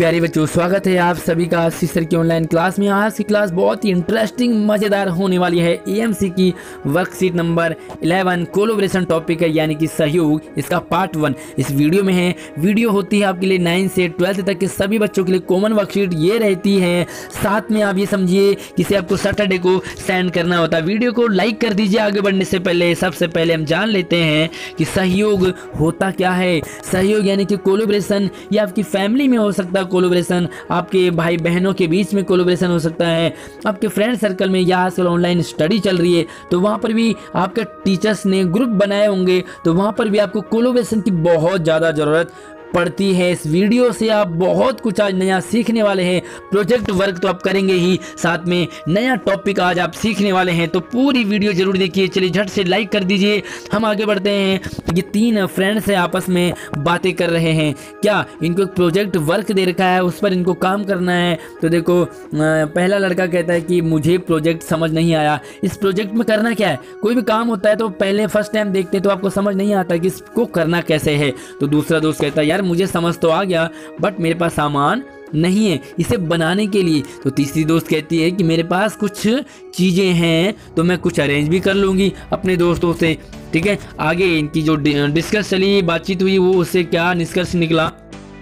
प्यारे बच्चों, स्वागत है आप सभी का आशीष सर की ऑनलाइन क्लास में। आज की क्लास बहुत ही इंटरेस्टिंग मज़ेदार होने वाली है। एएमसी की वर्कशीट नंबर 11 कोलैबोरेशन टॉपिक है, यानी कि सहयोग, इसका पार्ट 1 इस वीडियो में है। वीडियो होती है आपके लिए 9 से 12 तक के सभी बच्चों के लिए कॉमन वर्कशीट ये रहती है। साथ में आप ये समझिए कि इसे आपको सैटरडे को सेंड करना होता है। वीडियो को लाइक कर दीजिए। आगे बढ़ने से पहले सबसे पहले हम जान लेते हैं कि सहयोग होता क्या है। सहयोग यानी कि कोलैबोरेशन, ये आपकी फैमिली में हो सकता है कोलैबोरेशन, आपके भाई बहनों के बीच में कोलैबोरेशन हो सकता है, आपके फ्रेंड सर्कल में, या आजकल ऑनलाइन स्टडी चल रही है तो वहाँ पर भी आपके टीचर्स ने ग्रुप बनाए होंगे तो वहाँ पर भी आपको कोलैबोरेशन की बहुत ज़्यादा ज़रूरत पड़ती है। इस वीडियो से आप बहुत कुछ आज नया सीखने वाले हैं। प्रोजेक्ट वर्क तो आप करेंगे ही, साथ में नया टॉपिक आज आप सीखने वाले हैं, तो पूरी वीडियो जरूर देखिए। चलिए झट से लाइक कर दीजिए। हम आगे बढ़ते हैं। ये 3 फ्रेंड्स हैं, आपस में बातें कर रहे हैं। क्या इनको एक प्रोजेक्ट वर्क दे रखा है, उस पर इनको काम करना है। तो देखो, पहला लड़का कहता है कि मुझे प्रोजेक्ट समझ नहीं आया। इस प्रोजेक्ट में करना क्या है? कोई भी काम होता है तो पहले फर्स्ट टाइम देखते हैं तो आपको समझ नहीं आता कि इसको करना कैसे है। तो दूसरा दोस्त कहता है यार मुझे समझ तो आ गया बट मेरे पास सामान नहीं है इसे बनाने के लिए। तो तीसरी दोस्त कहती है कि मेरे पास कुछ चीज़ें हैं तो मैं कुछ अरेंज भी कर लूँगी अपने दोस्तों से। ठीक है, आगे इनकी जो डिस्कस चली, बातचीत हुई, वो उससे क्या निष्कर्ष निकला।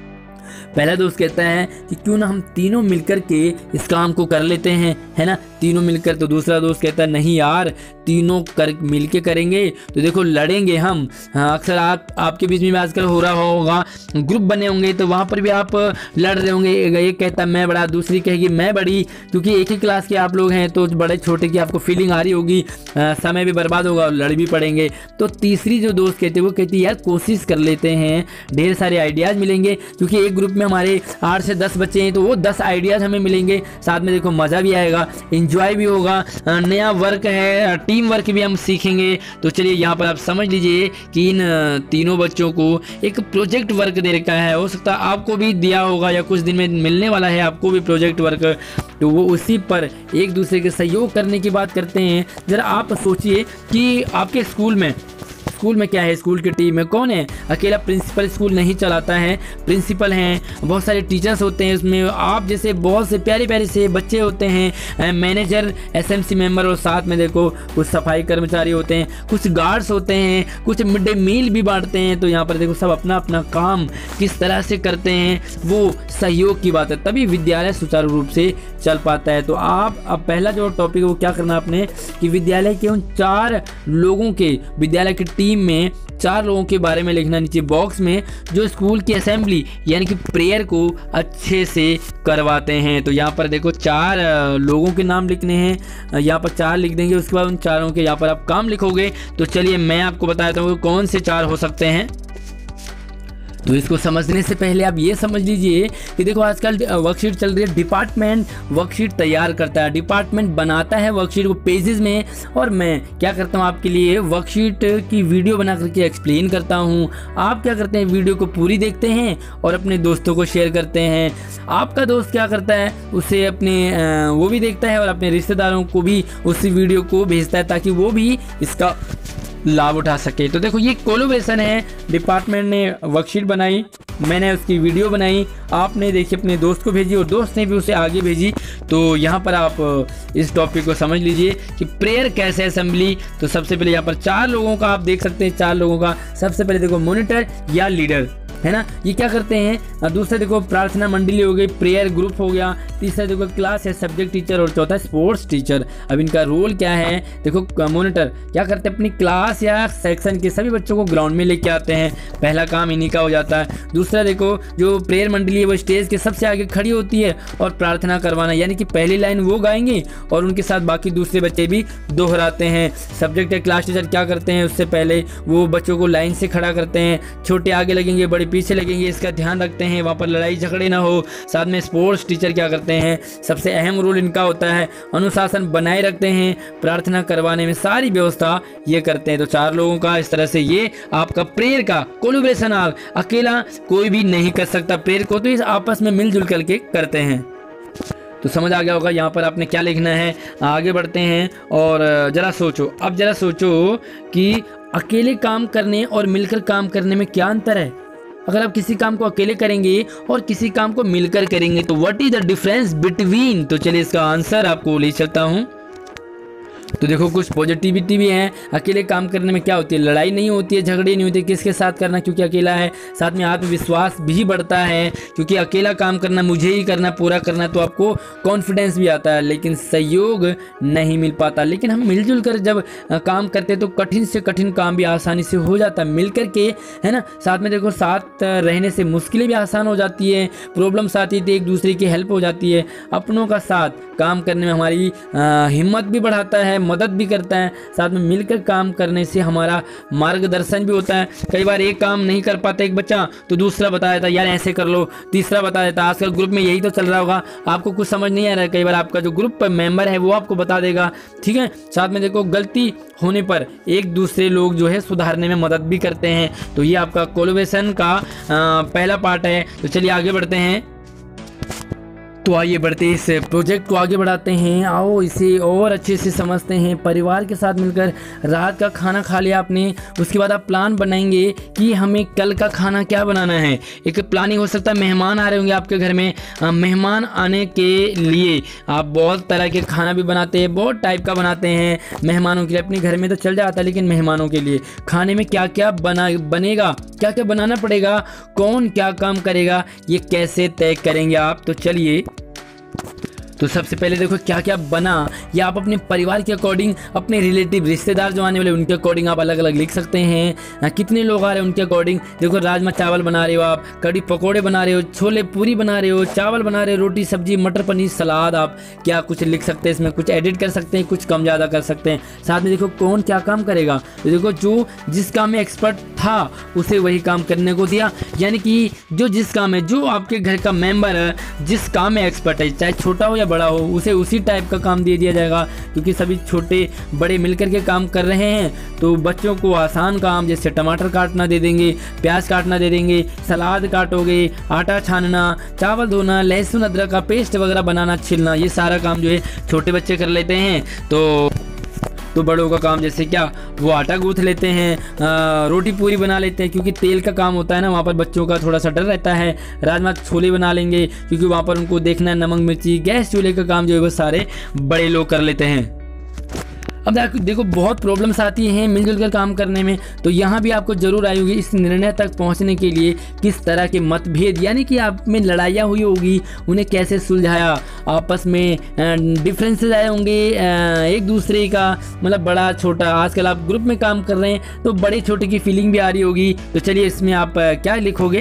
पहला दोस्त कहता है कि क्यों ना हम तीनों मिलकर के इस काम को कर लेते हैं, है ना, तीनों मिलकर। तो दूसरा दोस्त कहता है नहीं यार, तीनों मिलके करेंगे तो देखो लड़ेंगे हम। हाँ, अक्सर आपके बीच में आजकल हो रहा होगा, ग्रुप बने होंगे तो वहाँ पर भी आप लड़ रहे होंगे। एक कहता है मैं बड़ा, दूसरी कहेगी मैं बड़ी, क्योंकि एक ही क्लास के आप लोग हैं तो बड़े छोटे की आपको फीलिंग आ रही होगी, समय भी बर्बाद होगा और लड़ भी पड़ेंगे। तो तीसरी जो दोस्त कहते हैं वो कहती है यार कोशिश कर लेते हैं, ढेर सारे आइडियाज़ मिलेंगे, क्योंकि एक ग्रुप में हमारे 8 से 10 बच्चे हैं तो वो 10 आइडियाज़ हमें मिलेंगे। साथ में देखो मज़ा भी आएगा, इंजॉय भी होगा, नया वर्क है, टीम वर्क भी हम सीखेंगे। तो चलिए यहाँ पर आप समझ लीजिए कि इन तीनों बच्चों को एक प्रोजेक्ट वर्क दे रखा है। हो सकता है आपको भी दिया होगा या कुछ दिन में मिलने वाला है आपको भी प्रोजेक्ट वर्क, तो वो उसी पर एक दूसरे के सहयोग करने की बात करते हैं। ज़रा आप सोचिए कि आपके स्कूल में क्या है, स्कूल की टीम में कौन है? अकेला प्रिंसिपल स्कूल नहीं चलाता है, प्रिंसिपल हैं, बहुत सारे टीचर्स होते हैं उसमें, आप जैसे बहुत से प्यारे प्यारे से बच्चे होते हैं, मैनेजर, एसएमसी मेंबर, और साथ में देखो कुछ सफाई कर्मचारी होते हैं, कुछ गार्ड्स होते हैं, कुछ मिड डे मील भी बांटते हैं। तो यहाँ पर देखो सब अपना अपना काम किस तरह से करते हैं, वो सहयोग की बात है, तभी विद्यालय सुचारू रूप से चल पाता है। तो आप अब पहला जो टॉपिक है वो क्या करना आपने कि विद्यालय के उन 4 लोगों के, विद्यालय की टीम में 4 लोगों के बारे में लिखना नीचे बॉक्स में, जो स्कूल की असेंबली यानी कि प्रेयर को अच्छे से करवाते हैं। तो यहाँ पर देखो 4 लोगों के नाम लिखने हैं, यहाँ पर 4 लिख देंगे, उसके बाद उन चारों के यहाँ पर आप काम लिखोगे। तो चलिए मैं आपको बताता हूँ कौन से 4 हो सकते हैं। तो इसको समझने से पहले आप ये समझ लीजिए कि देखो आजकल वर्कशीट चल रही है, डिपार्टमेंट वर्कशीट तैयार करता है, डिपार्टमेंट बनाता है वर्कशीट को पेजेस में, और मैं क्या करता हूँ आपके लिए वर्कशीट की वीडियो बना करके एक्सप्लेन करता हूँ। आप क्या करते हैं, वीडियो को पूरी देखते हैं और अपने दोस्तों को शेयर करते हैं। आपका दोस्त क्या करता है, उसे अपने वो भी देखता है और अपने रिश्तेदारों को भी उस वीडियो को भेजता है ताकि वो भी इसका लाभ उठा सके। तो देखो ये कोलैबोरेशन है, डिपार्टमेंट ने वर्कशीट बनाई, मैंने उसकी वीडियो बनाई, आपने देखिए अपने दोस्त को भेजी और दोस्त ने भी उसे आगे भेजी। तो यहाँ पर आप इस टॉपिक को समझ लीजिए कि प्रेयर कैसे असेंबली। तो सबसे पहले यहाँ पर 4 लोगों का आप देख सकते हैं, 4 लोगों का। सबसे पहले देखो मॉनिटर या लीडर, है ना, ये क्या करते हैं। दूसरा देखो प्रार्थना मंडली हो गई, प्रेयर ग्रुप हो गया। तीसरा देखो क्लास है सब्जेक्ट टीचर, और चौथा स्पोर्ट्स टीचर। अब इनका रोल क्या है, देखो मॉनिटर क्या करते हैं, अपनी क्लास या सेक्शन के सभी बच्चों को ग्राउंड में लेके आते हैं, पहला काम इन्हीं का हो जाता है। दूसरा देखो जो प्रेयर मंडली है वो स्टेज के सबसे आगे खड़ी होती है और प्रार्थना करवाना, यानी कि पहली लाइन वो गाएंगे और उनके साथ बाकी दूसरे बच्चे भी दोहराते हैं। सब्जेक्ट या क्लास टीचर क्या करते हैं, उससे पहले वो बच्चों को लाइन से खड़ा करते हैं, छोटे आगे लगेंगे बड़े पीछे लगेंगे, इसका ध्यान रखते हैं, वहाँ पर लड़ाई झगड़े ना हो। साथ में स्पोर्ट्स टीचर क्या करते हैं, सबसे अहम रोल इनका होता है, अनुशासन बनाए रखते हैं, प्रार्थना करवाने में सारी व्यवस्था ये करते हैं। तो 4 लोगों का इस तरह से ये आपका प्रेयर का कोलैबोरेशन, अकेला कोई भी नहीं कर सकता प्रेयर को, तो इस आपस में मिलजुल करके करते हैं। तो समझ आ गया होगा यहाँ पर आपने क्या लिखना है। आगे बढ़ते हैं और जरा सोचो, अब जरा सोचो कि अकेले काम करने और मिलकर काम करने में क्या अंतर है। अगर आप किसी काम को अकेले करेंगे और किसी काम को मिलकर करेंगे तो what is the difference between. तो चलिए इसका आंसर आपको ले चलता हूँ। तो देखो कुछ पॉजिटिविटी भी है। अकेले काम करने में क्या होती है, लड़ाई नहीं होती है, झगड़े नहीं होते, किसके साथ करना क्योंकि अकेला है। साथ में आत्मविश्वास भी बढ़ता है क्योंकि अकेला काम करना, मुझे ही करना, पूरा करना, तो आपको कॉन्फिडेंस भी आता है, लेकिन सहयोग नहीं मिल पाता। लेकिन हम मिलजुल कर जब काम करते तो कठिन से कठिन काम भी आसानी से हो जाता है मिल कर के, है ना। साथ में देखो साथ रहने से मुश्किलें भी आसान हो जाती है, प्रॉब्लम्स आती थी, एक दूसरे की हेल्प हो जाती है। अपनों का साथ काम करने में हमारी हिम्मत भी बढ़ाता है, मदद भी करता है। साथ में मिलकर काम करने से हमारा मार्गदर्शन भी होता है। कई बार एक काम नहीं कर पाता एक बच्चा तो दूसरा बता देता यार ऐसे कर लो, तीसरा बता देता। आजकल ग्रुप में यही तो चल रहा होगा, आपको कुछ समझ नहीं आ रहा है, कई बार आपका जो ग्रुप मेंबर है वो आपको बता देगा, ठीक है। साथ में देखो गलती होने पर एक दूसरे लोग जो है सुधारने में मदद भी करते हैं। तो ये आपका कोलैबोरेशन का पहला पार्ट है। तो चलिए आगे बढ़ते हैं। तो आइए बढ़ते इस प्रोजेक्ट को आगे बढ़ाते हैं। आओ इसे और अच्छे से समझते हैं। परिवार के साथ मिलकर रात का खाना खा लिया आपने, उसके बाद आप प्लान बनाएंगे कि हमें कल का खाना क्या बनाना है। एक प्लानिंग हो सकता है, मेहमान आ रहे होंगे आपके घर में, मेहमान आने के लिए आप बहुत तरह के खाना भी बनाते हैं, बहुत टाइप का बनाते हैं मेहमानों के लिए। अपने घर में तो चल जाता है, लेकिन मेहमानों के लिए खाने में क्या क्या बनेगा, क्या क्या बनाना पड़ेगा, कौन क्या काम करेगा, ये कैसे तय करेंगे आप। तो चलिए, तो सबसे पहले देखो क्या क्या बना, या आप अपने परिवार के अकॉर्डिंग, अपने रिलेटिव रिश्तेदार जो आने वाले उनके अकॉर्डिंग आप अलग अलग लिख सकते हैं। कितने लोग आ रहे हैं उनके अकॉर्डिंग। देखो राजमा चावल बना रहे हो आप, कड़ी पकोड़े बना रहे हो, छोले पूरी बना रहे हो, चावल बना रहे हो, रोटी सब्जी मटर पनीर सलाद, आप क्या कुछ लिख सकते हैं इसमें, कुछ एडिट कर सकते हैं, कुछ कम ज़्यादा कर सकते हैं। साथ में देखो कौन क्या काम करेगा। तो देखो जो जिस काम में एक्सपर्ट था उसे वही काम करने को दिया, यानी कि जो जिस काम है, जो आपके घर का मेंबर जिस काम में एक्सपर्ट है, चाहे छोटा हो या बड़ा हो, उसे उसी टाइप का काम दे दिया जाएगा। क्योंकि सभी छोटे बड़े मिलकर के काम कर रहे हैं तो बच्चों को आसान काम जैसे टमाटर काटना दे देंगे, प्याज काटना दे देंगे, सलाद काटोगे, आटा छानना, चावल धोना, लहसुन अदरक का पेस्ट वगैरह बनाना, छिलना, ये सारा काम जो है छोटे बच्चे कर लेते हैं। तो बड़ों का काम जैसे क्या, वो आटा गूंथ लेते हैं, रोटी पूरी बना लेते हैं, क्योंकि तेल का काम होता है ना, वहाँ पर बच्चों का थोड़ा सा डर रहता है। राजमा छोले बना लेंगे क्योंकि वहाँ पर उनको देखना है नमक मिर्ची। गैस चूल्हे का काम जो है वो सारे बड़े लोग कर लेते हैं। अब देखो बहुत प्रॉब्लम्स आती हैं मिलजुल कर काम करने में, तो यहाँ भी आपको जरूर आई होगी इस निर्णय तक पहुँचने के लिए किस तरह के मतभेद, यानी कि आप में लड़ाइयाँ हुई होगी, उन्हें कैसे सुलझाया, आपस में डिफरेंसेस आए होंगे एक दूसरे का, मतलब बड़ा छोटा। आजकल आप ग्रुप में काम कर रहे हैं तो बड़े छोटे की फीलिंग भी आ रही होगी। तो चलिए इसमें आप क्या लिखोगे।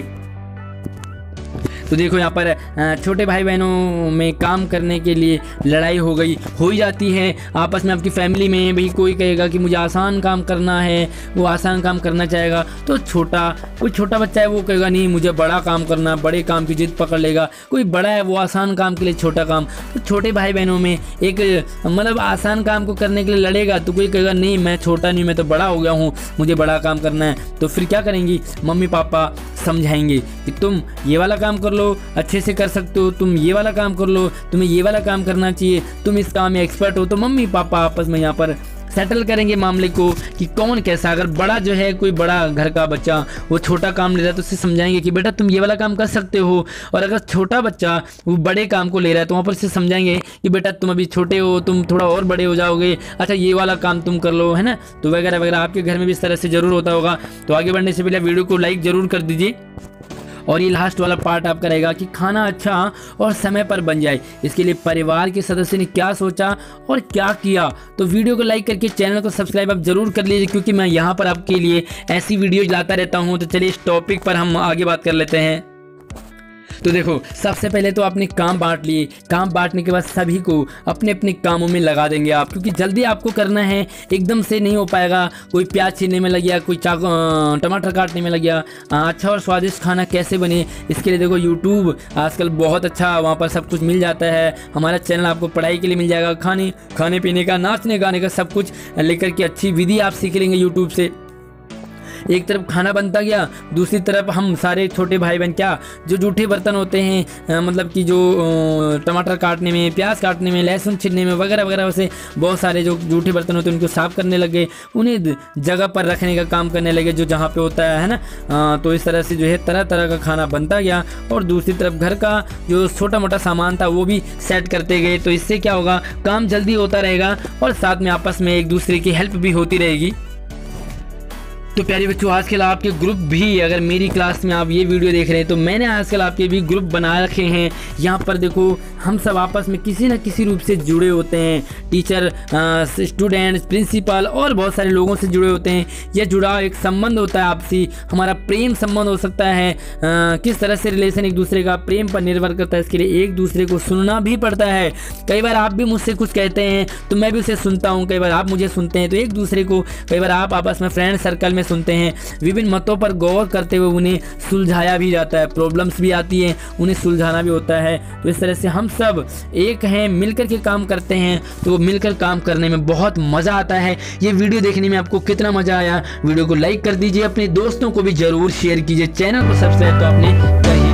तो देखो यहाँ पर छोटे भाई बहनों में काम करने के लिए लड़ाई हो ही जाती है आपस में। आपकी फैमिली में भी कोई कहेगा कि मुझे आसान काम करना है, वो आसान काम करना चाहेगा, तो कोई छोटा बच्चा है वो कहेगा नहीं मुझे बड़ा काम करना, बड़े काम की जिद पकड़ लेगा। कोई बड़ा है वो आसान काम के लिए छोटा काम। तो छोटे भाई बहनों में एक मतलब आसान काम को करने के लिए लड़ेगा, तो कोई कहेगा नहीं मैं छोटा नहीं, मैं तो बड़ा हो गया हूँ, मुझे बड़ा काम करना है। तो फिर क्या करेंगी, मम्मी पापा समझाएंगे कि तुम ये वाला काम कर लो, अच्छे से कर सकते हो, तुम ये वाला काम कर लो, तुम्हें ये वाला काम करना चाहिए, तुम इस काम में एक्सपर्ट हो। तो मम्मी पापा आपस में यहाँ पर सेटल करेंगे मामले को कि कौन कैसा। अगर बड़ा जो है कोई बड़ा घर का बच्चा वो छोटा काम ले रहा है तो उसे समझाएंगे कि बेटा तुम ये वाला काम कर सकते हो। और अगर छोटा बच्चा वो बड़े काम को ले रहा है तो वहाँ पर उसे समझाएंगे कि बेटा तुम अभी छोटे हो, तुम थोड़ा और बड़े हो जाओगे, अच्छा ये वाला काम तुम कर लो, है ना। तो वगैरह वगैरह आपके घर में भी इस तरह से ज़रूर होता होगा। तो आगे बढ़ने से पहले वीडियो को लाइक ज़रूर कर दीजिए। और ये लास्ट वाला पार्ट आपका रहेगा कि खाना अच्छा और समय पर बन जाए, इसके लिए परिवार के सदस्य ने क्या सोचा और क्या किया। तो वीडियो को लाइक करके चैनल को सब्सक्राइब आप जरूर कर लीजिए, क्योंकि मैं यहाँ पर आपके लिए ऐसी वीडियो लाता रहता हूँ। तो चलिए इस टॉपिक पर हम आगे बात कर लेते हैं। तो देखो सबसे पहले तो आपने काम बांट लिए, काम बांटने के बाद सभी को अपने अपने कामों में लगा देंगे आप, क्योंकि जल्दी आपको करना है, एकदम से नहीं हो पाएगा। कोई प्याज छीलने में लग गया, कोई टमाटर काटने में लग गया। अच्छा और स्वादिष्ट खाना कैसे बने, इसके लिए देखो यूट्यूब आजकल बहुत अच्छा, वहाँ पर सब कुछ मिल जाता है। हमारा चैनल आपको पढ़ाई के लिए मिल जाएगा, खाने पीने का, नाचने गाने का सब कुछ लेकर के अच्छी विधि आप सीख लेंगे यूट्यूब से। एक तरफ खाना बनता गया, दूसरी तरफ हम सारे छोटे भाई बहन क्या जो जूठे बर्तन होते हैं, मतलब कि जो टमाटर काटने में, प्याज काटने में, लहसुन छिलने में वगैरह वगैरह, वैसे बहुत सारे जो जूठे बर्तन होते हैं उनको साफ करने लगे, उन्हें जगह पर रखने का काम करने लगे जो जहाँ पे होता है ना। तो इस तरह से जो है तरह तरह का खाना बनता गया और दूसरी तरफ घर का जो छोटा मोटा सामान था वो भी सेट करते गए। तो इससे क्या होगा, काम जल्दी होता रहेगा और साथ में आपस में एक दूसरे की हेल्प भी होती रहेगी। तो प्यारे बच्चों, आजकल आपके ग्रुप भी, अगर मेरी क्लास में आप ये वीडियो देख रहे हैं तो मैंने आजकल आपके भी ग्रुप बना रखे हैं। यहाँ पर देखो हम सब आपस में किसी न किसी रूप से जुड़े होते हैं, टीचर, स्टूडेंट्स, प्रिंसिपल और बहुत सारे लोगों से जुड़े होते हैं। यह जुड़ाव एक संबंध होता है आपसी, हमारा प्रेम संबंध हो सकता है। किस तरह से रिलेशन एक दूसरे का प्रेम पर निर्भर करता है, इसके लिए एक दूसरे को सुनना भी पड़ता है। कई बार आप भी मुझसे कुछ कहते हैं तो मैं भी उसे सुनता हूँ, कई बार आप मुझे सुनते हैं, तो एक दूसरे को कई बार आप आपस में फ्रेंड सर्कल में सुनते हैं। विभिन्न मतों पर गौर करते हुए उन्हें सुलझाया भी जाता है, प्रॉब्लम्स भी आती हैं उन्हें सुलझाना भी होता है। तो इस तरह से हम सब एक हैं, मिलकर के काम करते हैं, तो मिलकर काम करने में बहुत मज़ा आता है। ये वीडियो देखने में आपको कितना मज़ा आया, वीडियो को लाइक कर दीजिए, अपने दोस्तों को भी जरूर शेयर कीजिए, चैनल को सब्सक्राइब तो आपने कर